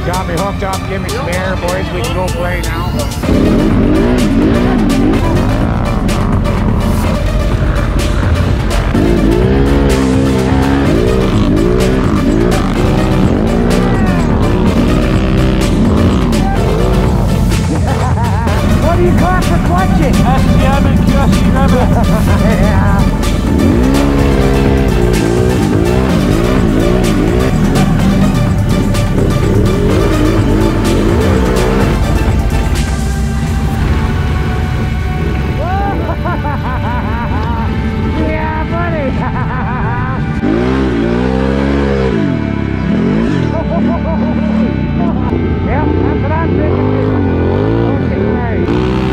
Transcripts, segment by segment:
Got me hooked up, give me some air, boys. We can go play now. What do you call for clutching? STM and QSC revenue. Yeah. Yeah, buddy. Yep, that's what I'm thinking. Okay, right.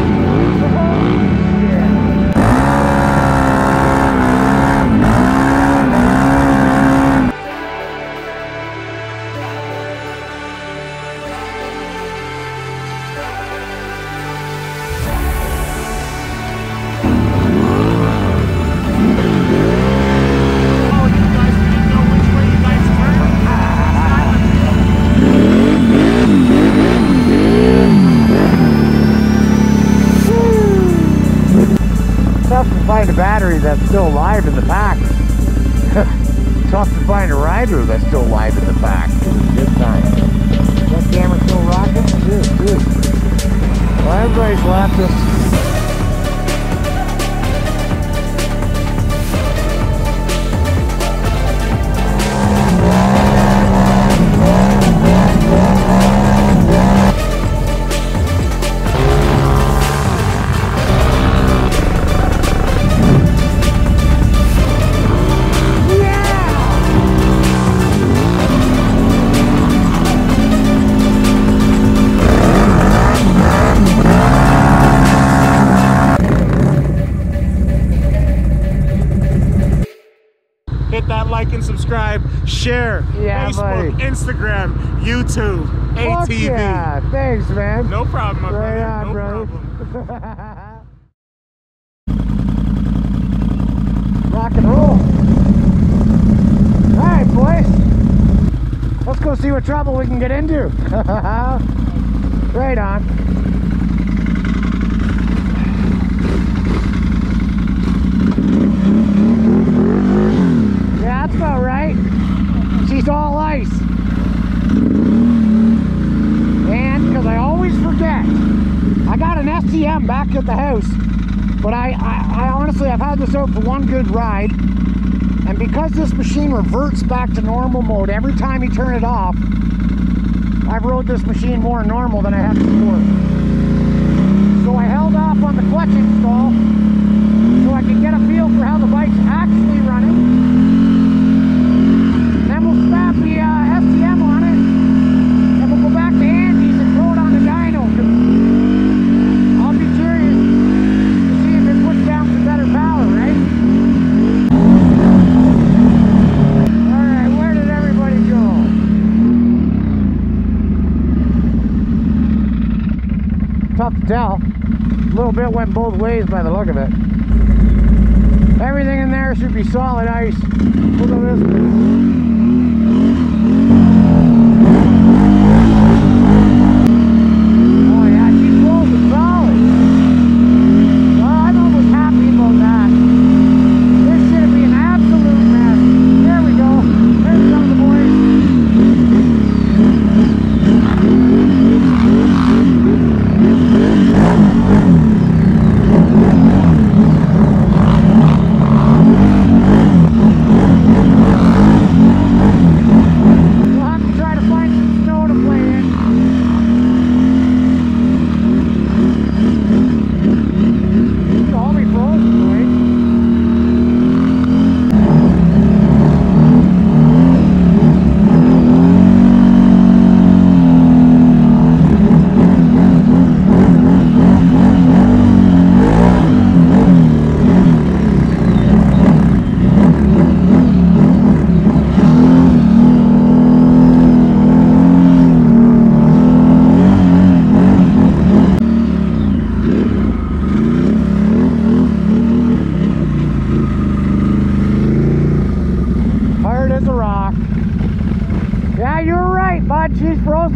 Tough to find a battery that's still alive in the pack. Tough to find a rider that's still alive in the pack. Good time. That camera still rocking? Good. Well, everybody's left us. Hit that like and subscribe, share, Yeah, Facebook, buddy. Instagram, YouTube, Fuck ehTV. yeah, thanks, man. No problem, my Right brother. on, No brother. problem. Rock and roll. Alright, boys. Let's go see what trouble we can get into. Right on. Yeah, that's about right. She's all ice. And because I always forget, I got an STM back at the house, but I honestly, I've had this out for one good ride, and because this machine reverts back to normal mode every time you turn it off, I've rode this machine more normal than I have before. So I held off on the clutch install so I could get a feel for how the bike's actually running. Then we'll slap the STM on it, and we'll go back to Andy's and throw it on the dyno. I'll be curious to see if it puts down some better power, right? Alright, where did everybody go? Tough to tell. A little bit went both ways by the look of it. Everything in there should be solid ice. Look at this. Oh yeah, she's rolling solid. Well, I'm almost happy about that. This should be an absolute mess. There we go. There's some of the boys.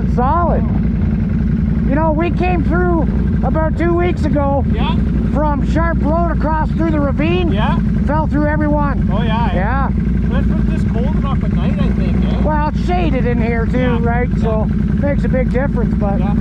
going solid. You know, we came through about 2 weeks ago. Yeah. From Sharp Road across through the ravine. Yeah. Fell through every one. Oh yeah. Yeah. But it's this cold enough at night, I think. Eh? Well, it's shaded in here too, Yeah. right? So makes a big difference, but. Yeah.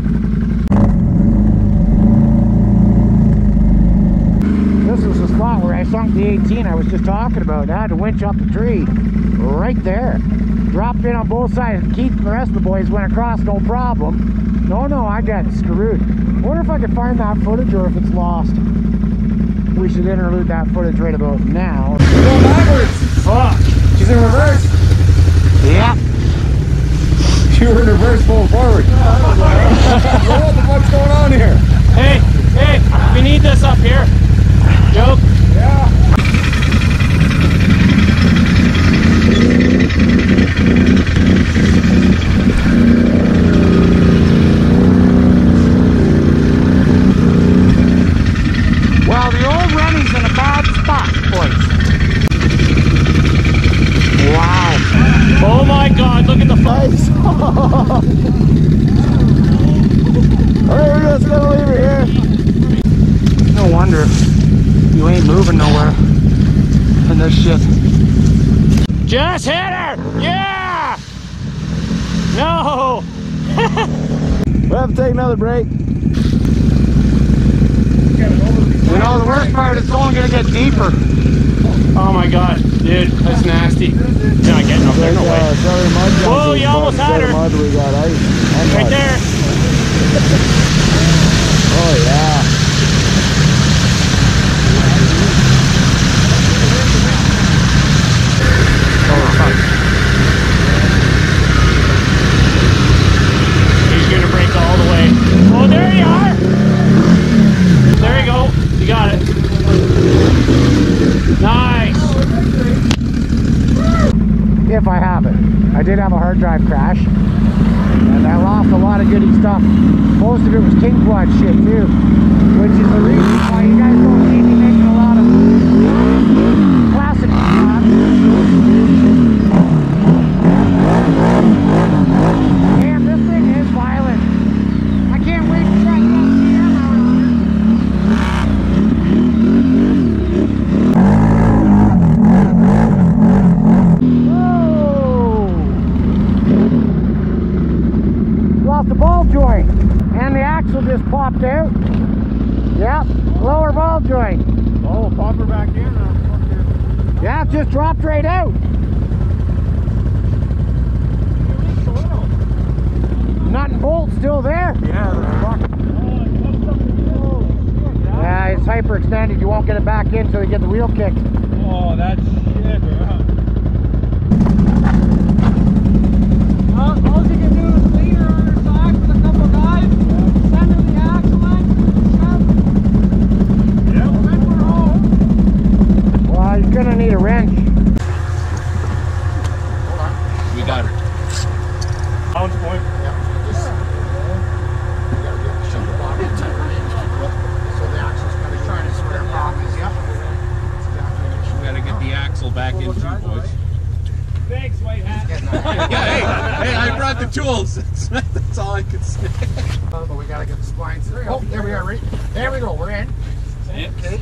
This is the spot where I sunk the 18 I was just talking about. I had to winch up the tree right there. Dropped in on both sides. Keith and the rest of the boys went across, no problem. No, I got screwed. Wonder if I could find that footage or if it's lost. We should interlude that footage right about now. Going backwards. Fuck. She's in reverse. Yeah. You were in reverse, full forward. What the fuck's going on here? Hey, we need this up here. Joke. Yeah. Well, the old Rennie's in a bad spot, boys. Wow. Oh my God, look at the Nice. Alright, we're just gonna leave it here. No wonder you ain't moving nowhere in this shit. Just hit her! Yeah! No! We'll have to take another break. You know, the worst part is it's only gonna get deeper. Oh my God, dude, that's nasty. You're not getting up there, no way. Whoa, you almost had her. Mud we got ice. Right there. Oh yeah. He's gonna break all the way. Oh, there you are. There you go. You got it. Nice. If I have it. I did have a hard drive crash. And I lost a lot of goody stuff. Most of it was king quad shit too. Which is the reason why you guys don't see me making a lot of classic stuff. Damn, this thing is violent. I can't wait to try to get the ammo out of it. Lost the ball joint and the axle just popped out. Yep, lower ball joint. Oh, pop her back in now. Yeah, it just dropped right out. Nut and bolt still there. Yeah, it's hyperextended. You won't get it back in until you get the wheel kicked. Oh, that's shit, bro. All you can do is lean her on her side with a couple of guys, send her the axle in, shove, rip her home. Well, you're gonna need a wrench. We got her. Pounds point. We gotta get the axle back in too, boys. Thanks, white hat. hey, I brought the tools. That's all I could say. But we gotta get the splines through. Oh, there we are. Right. There we go. We're in. Yeah. Okay.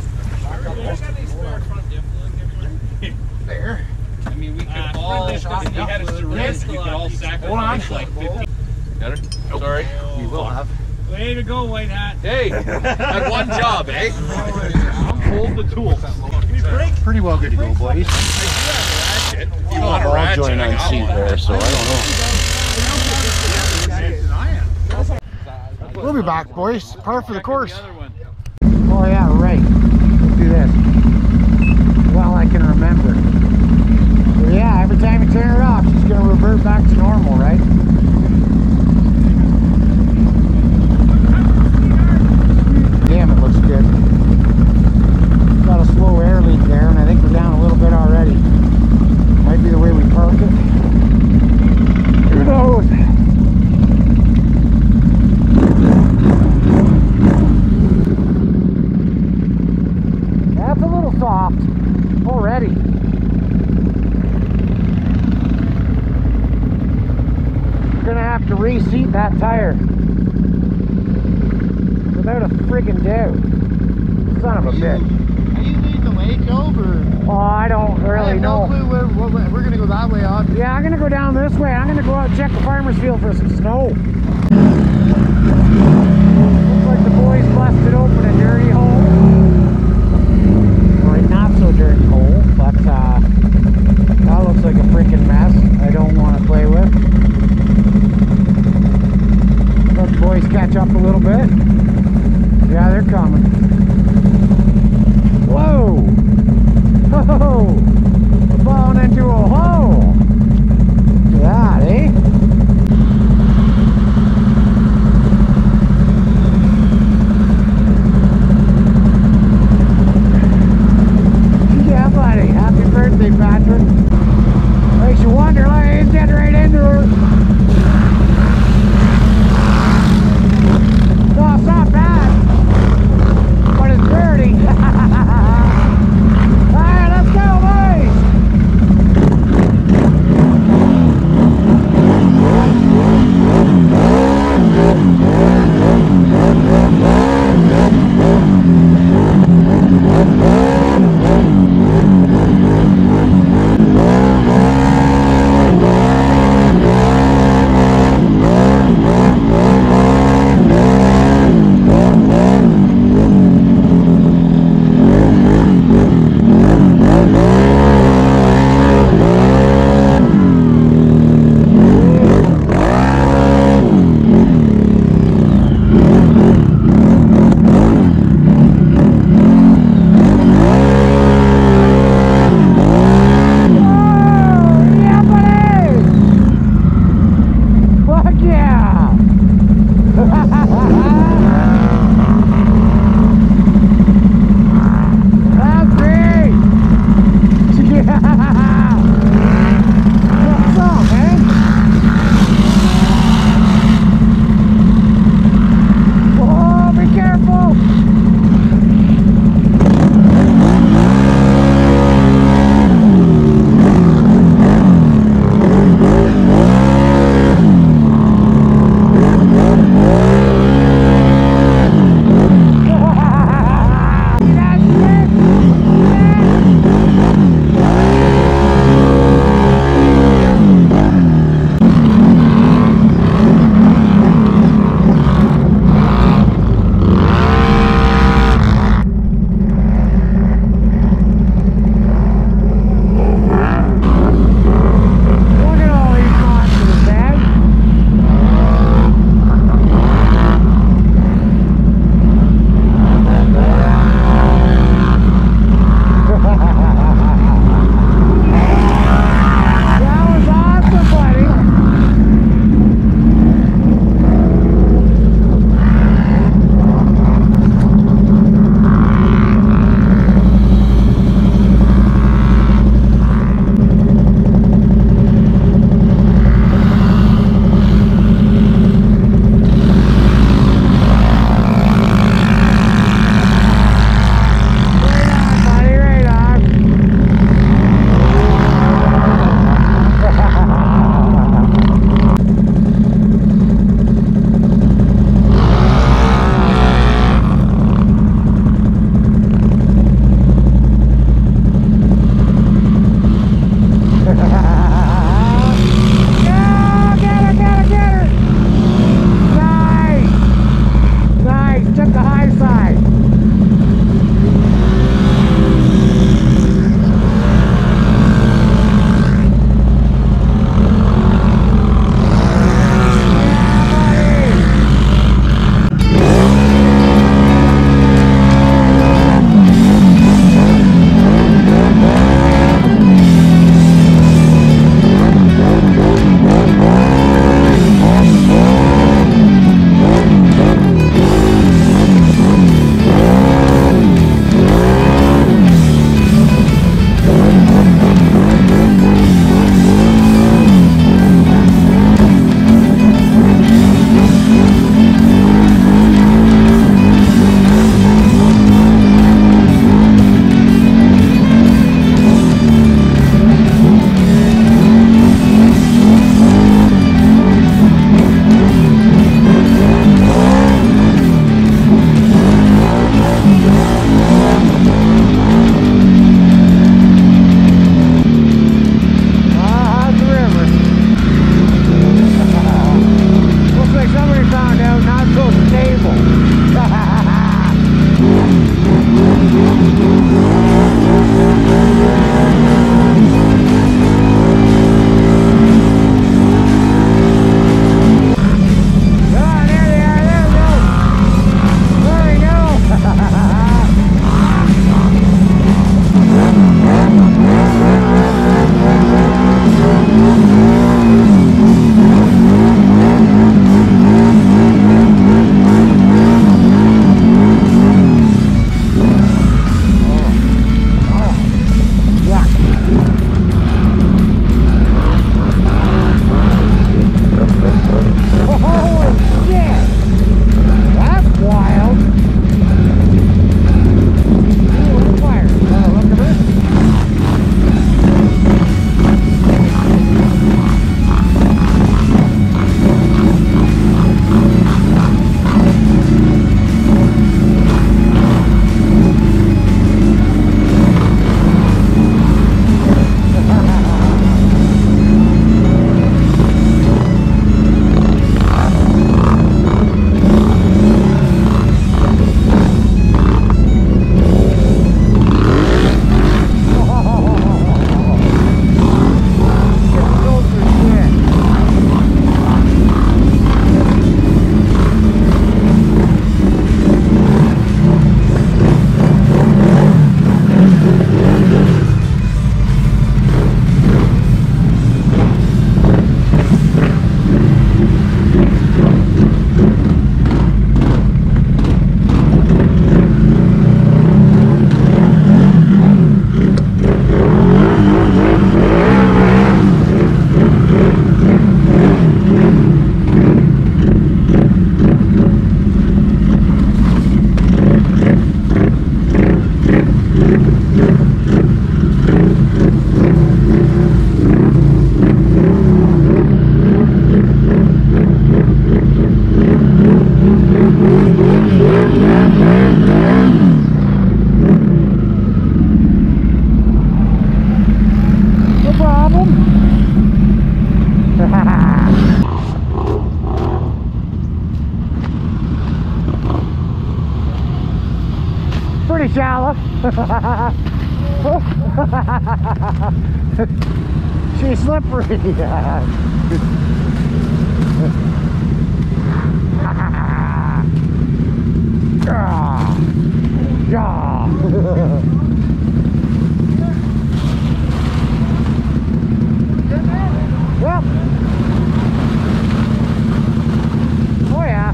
There. I mean, we could all, if we had a syringe, we could all sacrifice like 50. Got her? Sorry. We will have. Way to go, white hat. Hey, had one job, eh? Hold the tool. Pretty well good to go, boys. You want a ratchet? joint on seat there, so I don't know. We'll be back, boys. Par for the course. Oh yeah, right. Let's do this. Well, I can remember. So yeah, every time you turn it off, she's gonna revert back to normal, right? Damn, it looks good. Got a slow air leak there, and I think we're down a little bit already. Might be the way we park it. Who knows? That's a little soft already. beat that tire. Without a friggin' doubt. Son of a bitch. Are you leading the way, Job, or? Oh, I don't really know. I have no clue where we're gonna go that way on. Yeah, I'm gonna go down this way. I'm gonna go out and check the farmer's field for some snow. Looks like the boys busted open a dirty hole. Or a not so dirty hole, but that looks like a freaking mess I don't want to play with. Let the boys catch up a little bit. Yeah, they're coming. Whoa! Whoa! We're falling into a hole! Look at that, eh? Yeah, buddy. Happy birthday, Patrick. Makes you wonder, like, he's getting right into her. No, it's not bad. But shallow. She's slippery. Yeah. Yep. Oh yeah.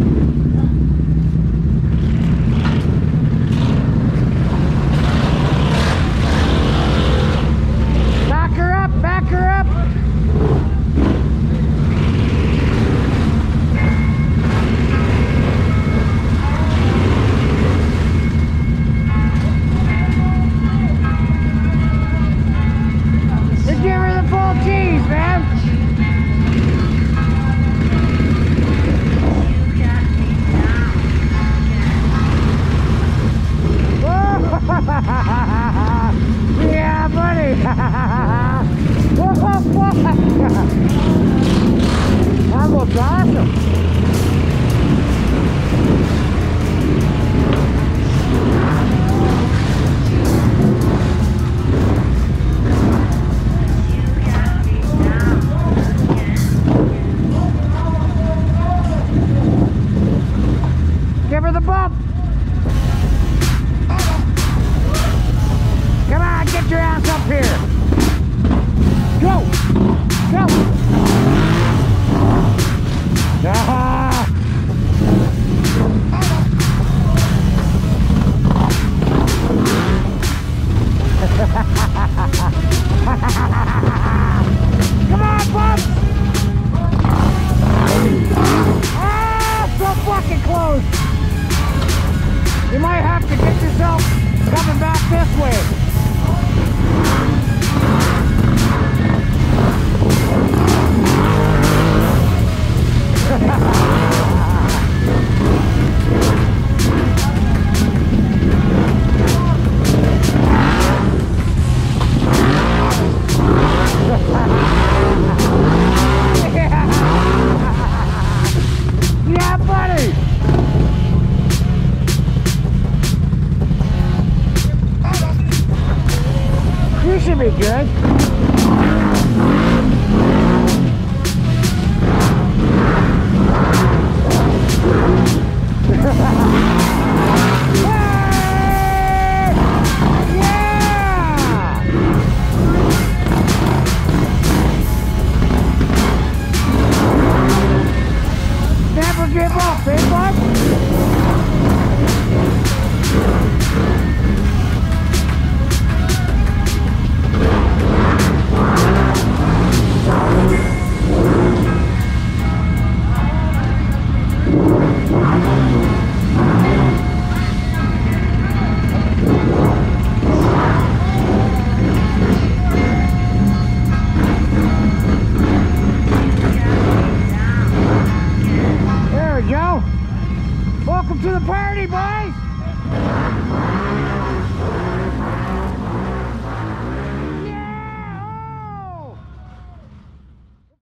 Back her up, back her up. Just give her the full cheese, man. Yeah, buddy. That looks awesome. Give her the bump. Come on, get your ass up here. Go! Go! Ah. Come on, bump! Ah, so fucking close. You might have to get yourself coming back this way. Yeah, buddy. You should be good. Never give up, eh, bud? There we go. Welcome to the party, boys.